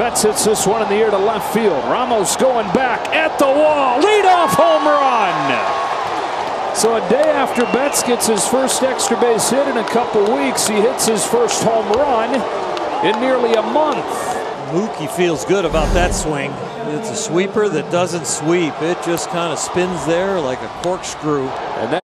Betts hits this one in the air to left field. Ramos going back at the wall. Leadoff home run. So a day after Betts gets his first extra base hit in a couple weeks, he hits his first home run in nearly a month. Mookie feels good about that swing. It's a sweeper that doesn't sweep. It just kind of spins there like a corkscrew. And